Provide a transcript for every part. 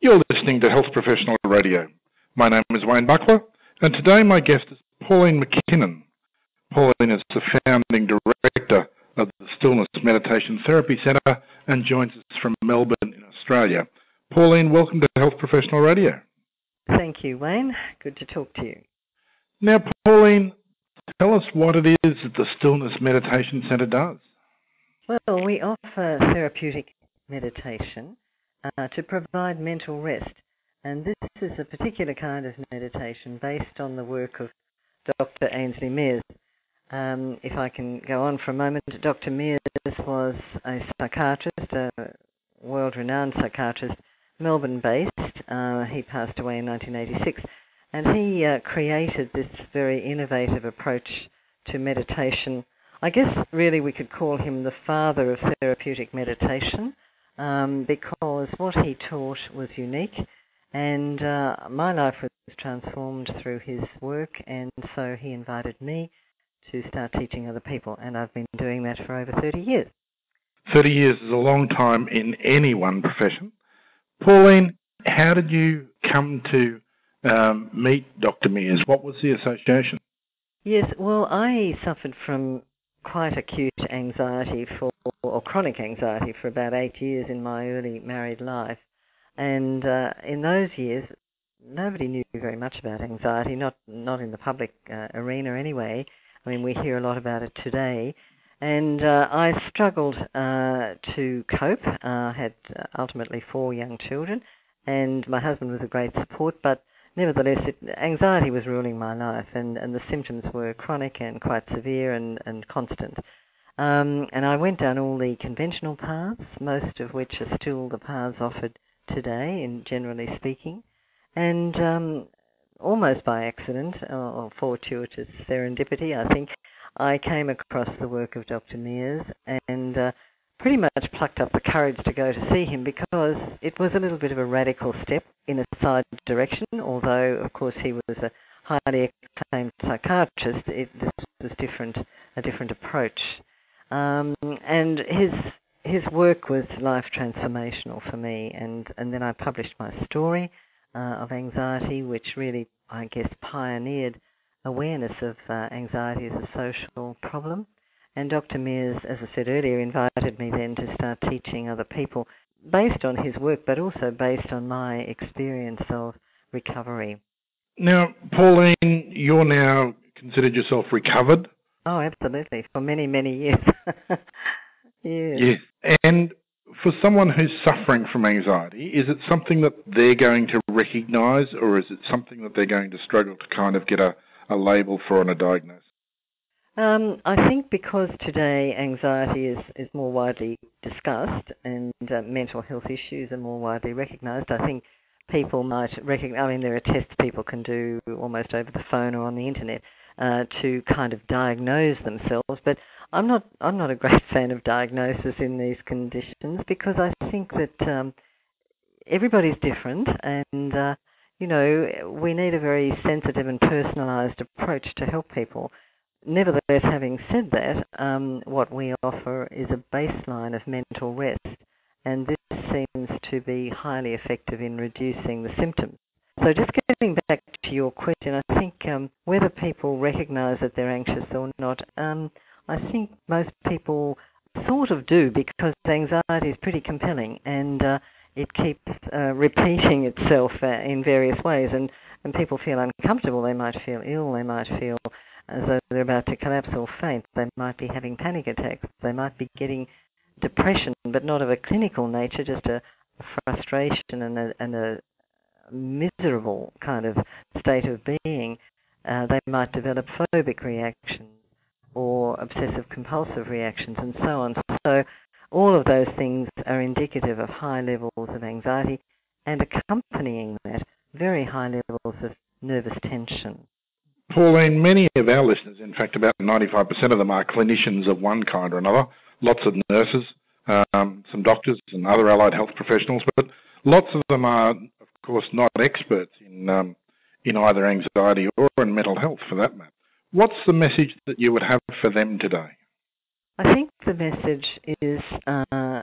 You're listening to Health Professional Radio. My name is Wayne Buckler, and today my guest is Pauline McKinnon. Pauline is the founding director of the Stillness Meditation Therapy Centre and joins us from Melbourne in Australia. Pauline, welcome to Health Professional Radio. Thank you, Wayne. Good to talk to you. Now, Pauline, tell us what it is that the Stillness Meditation Centre does. Well, we offer therapeutic meditation to provide mental rest. And this is a particular kind of meditation based on the work of Dr. Ainslie Mears. If I can go on for a moment, Dr. Mears was a psychiatrist, a world-renowned psychiatrist, Melbourne-based. He passed away in 1986. And he created this very innovative approach to meditation. I guess really we could call him the father of therapeutic meditation, because what he taught was unique, and my life was transformed through his work, and so he invited me to start teaching other people, and I've been doing that for over 30 years. 30 years is a long time in any one profession. Pauline, how did you come to meet Dr. Mears? What was the association? Yes, well, I suffered from quite acute anxiety or chronic anxiety for about 8 years in my early married life. And in those years, nobody knew very much about anxiety, not in the public arena anyway. I mean, we hear a lot about it today. And I struggled to cope. I had ultimately 4 young children, and my husband was a great support, but nevertheless, anxiety was ruling my life, and the symptoms were chronic and quite severe and constant. And I went down all the conventional paths, most of which are still the paths offered today, in generally speaking. And almost by accident, or fortuitous serendipity, I think, I came across the work of Dr. Mears and pretty much plucked up the courage to go to see him, because it was a little bit of a radical step in a side direction, although, of course, he was a highly acclaimed psychiatrist. This was a different approach. And his work was life transformational for me, and then I published my story of anxiety, which really, I guess, pioneered awareness of anxiety as a social problem. And Dr. Mears, as I said earlier, invited me then to start teaching other people based on his work, but also based on my experience of recovery. Now, Pauline, you're now considered yourself recovered? Oh, absolutely, for many, many years. Yes. And for someone who's suffering from anxiety, is it something that they're going to recognise, or is it something that they're going to struggle to kind of get a label for and a diagnosis? I think because today anxiety is more widely discussed and mental health issues are more widely recognised, I think people might recognize, I mean, there are tests people can do almost over the phone or on the internet to kind of diagnose themselves, but I'm not a great fan of diagnosis in these conditions, because I think that everybody's different, and we need a very sensitive and personalised approach to help people. Nevertheless, having said that, what we offer is a baseline of mental rest, and this seems to be highly effective in reducing the symptoms. So just getting back to your question, I think whether people recognise that they're anxious or not, I think most people sort of do, because anxiety is pretty compelling, and it keeps repeating itself in various ways, and people feel uncomfortable. They might feel ill, they might feel as though they're about to collapse or faint. They might be having panic attacks. They might be getting depression, but not of a clinical nature, just a frustration and a miserable kind of state of being. They might develop phobic reactions or obsessive-compulsive reactions and so on. So all of those things are indicative of high levels of anxiety, and accompanying that, very high levels of nervous tension. Pauline, many of our listeners, in fact about 95% of them, are clinicians of one kind or another, lots of nurses, some doctors and other allied health professionals, but lots of them are, of course, not experts in either anxiety or in mental health, for that matter. What's the message that you would have for them today? I think the message is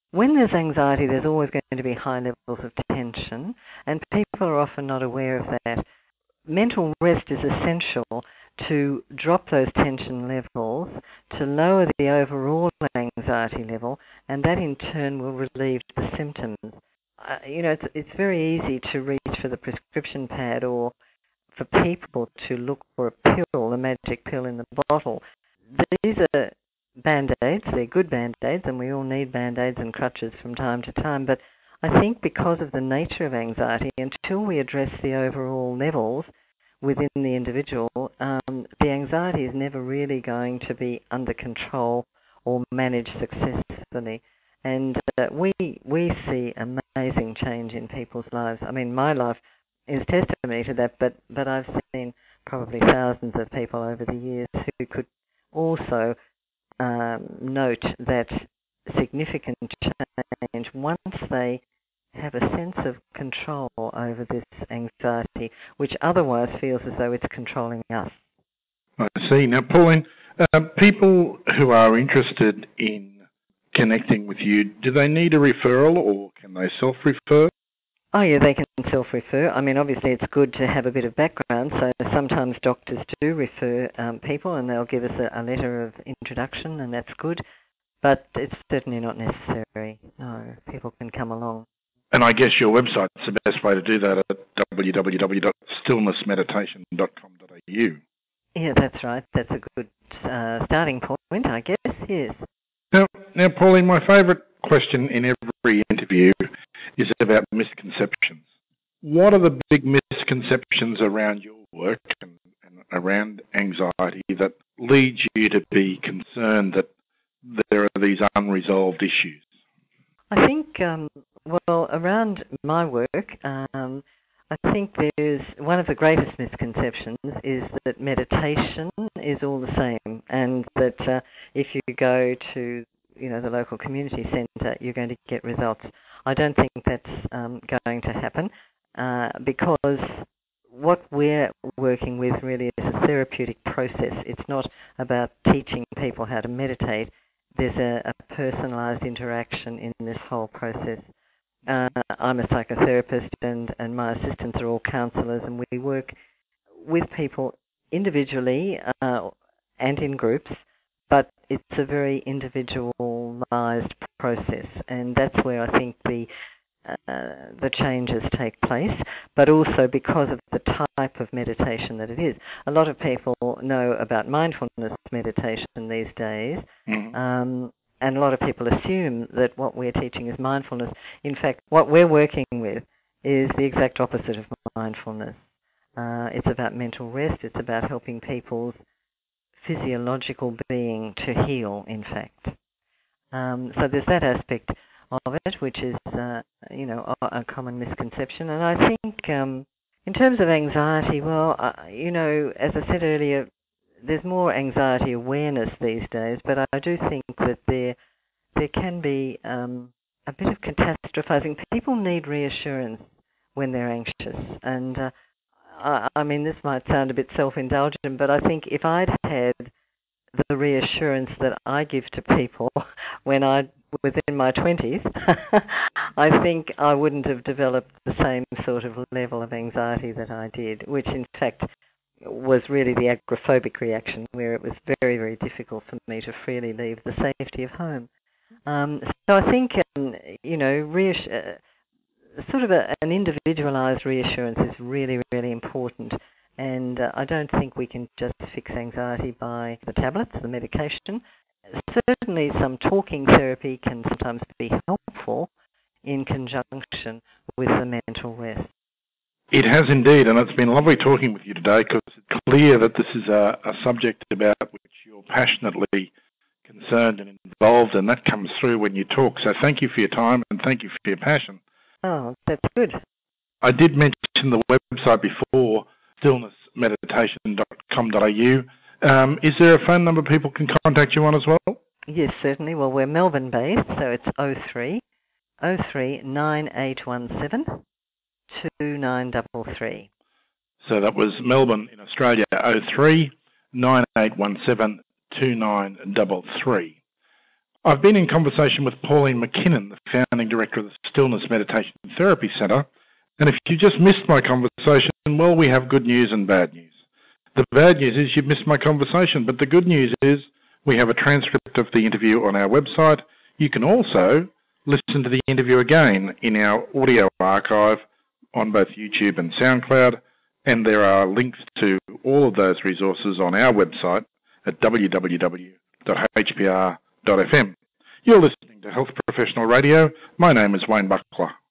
when there's anxiety, there's always going to be high levels of tension, and people are often not aware of that. Mental rest is essential to drop those tension levels, to lower the overall anxiety level, and that in turn will relieve the symptoms. It's very easy to reach for the prescription pad or for people to look for a pill, a magic pill in the bottle. These are Band-Aids, they're good Band-Aids, and we all need Band-Aids and crutches from time to time, but I think because of the nature of anxiety, until we address the overall levels within the individual, the anxiety is never really going to be under control or managed successfully. And we see amazing change in people's lives. I mean, my life is testimony to that, but I've seen probably thousands of people over the years who could also note that significant change once they have a sense of control over this anxiety, which otherwise feels as though it's controlling us. I see. Now, Pauline, people who are interested in connecting with you, do they need a referral or can they self-refer? Oh, yeah, they can self-refer. I mean, obviously it's good to have a bit of background, so sometimes doctors do refer people and they'll give us a letter of introduction, and that's good, but it's certainly not necessary. No, people can come along. And I guess your website's the best way to do that at www.stillnessmeditation.com.au. Yeah, that's right. That's a good starting point, I guess, yes. Now, Pauline, my favourite question in every interview is about misconceptions. What are the big misconceptions around your work and around anxiety that leads you to be concerned that there are these unresolved issues? I think, around my work, I think there's one of the greatest misconceptions is that meditation is all the same, and that if you go to the local community centre, you're going to get results. I don't think that's going to happen because what we're working with really is a therapeutic process. It's not about teaching people how to meditate. There's a personalised interaction in this whole process. I'm a psychotherapist and my assistants are all counsellors, and we work with people individually and in groups, but it's a very individualised process, and that's where I think the changes take place, but also because of the type of meditation that it is. A lot of people know about mindfulness meditation these days, and a lot of people assume that what we're teaching is mindfulness. In fact, what we're working with is the exact opposite of mindfulness. It's about mental rest. It's about helping people's physiological being to heal, in fact. So there's that aspect of it, which is, a common misconception. And I think in terms of anxiety, as I said earlier, there's more anxiety awareness these days, but I do think that there can be a bit of catastrophizing. People need reassurance when they're anxious, and I mean, this might sound a bit self-indulgent, but I think if I'd had the reassurance that I give to people when I was in my 20s, I think I wouldn't have developed the same sort of level of anxiety that I did, which in fact was really the agoraphobic reaction, where it was very, very difficult for me to freely leave the safety of home. So I think, sort of an individualised reassurance is really, really important. And I don't think we can just fix anxiety by the tablets, the medication. Certainly some talking therapy can sometimes be helpful in conjunction with the mental rest. It has indeed, and it's been lovely talking with you today, because it's clear that this is a subject about which you're passionately concerned and involved, and that comes through when you talk. So thank you for your time and thank you for your passion. Oh, that's good. I did mention the website before, stillnessmeditation.com.au. Is there a phone number people can contact you on as well? Yes, certainly. Well, we're Melbourne-based, so it's 03 9817 2933. So that was Melbourne in Australia, 03 9817 2933. I've been in conversation with Pauline McKinnon, the founding director of the Stillness Meditation Therapy Centre, and if you just missed my conversation, well, we have good news and bad news. The bad news is you've missed my conversation, but the good news is we have a transcript of the interview on our website. You can also listen to the interview again in our audio archive on both YouTube and SoundCloud, and there are links to all of those resources on our website at www.hpr.fm. You're listening to Health Professional Radio. My name is Wayne Buckler.